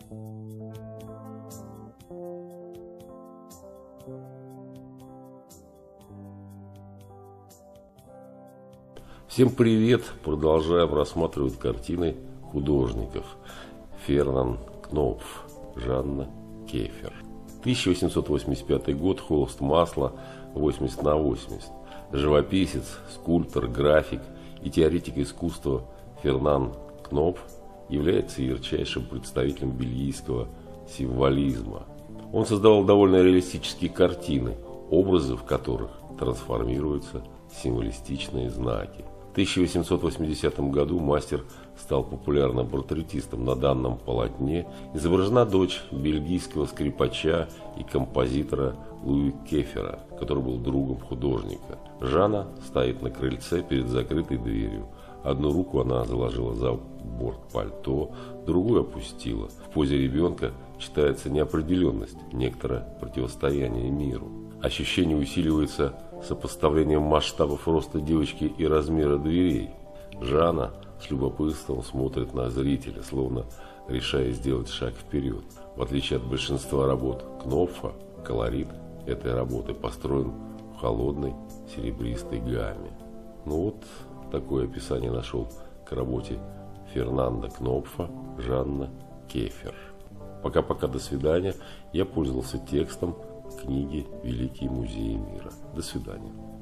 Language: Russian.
Всем привет! Продолжаем рассматривать картины художников. Фернан Кнопф, Жанна Кефер. 1885 год, холст масла 80/80. Живописец, скульптор, график и теоретик искусства Фернан Кнопф является ярчайшим представителем бельгийского символизма. Он создавал довольно реалистические картины, образы в которых трансформируются в символистичные знаки. В 1880 году мастер стал популярным портретистом. На данном полотне изображена дочь бельгийского скрипача и композитора Луи Кефера, который был другом художника. Жанна стоит на крыльце перед закрытой дверью. Одну руку она заложила за борт пальто, другую опустила. В позе ребенка читается неопределенность, некоторое противостояние миру. Ощущение усиливается сопоставлением масштабов роста девочки и размера дверей. Жанна с любопытством смотрит на зрителя, словно решая сделать шаг вперед. В отличие от большинства работ Кнопфа, колорит этой работы построен в холодной серебристой гамме. Ну вот такое описание нашел к работе Фернанда Кнопфа Жанна Кефер. Пока-пока, до свидания. Я пользовался текстом книги «Великие музеи мира». До свидания.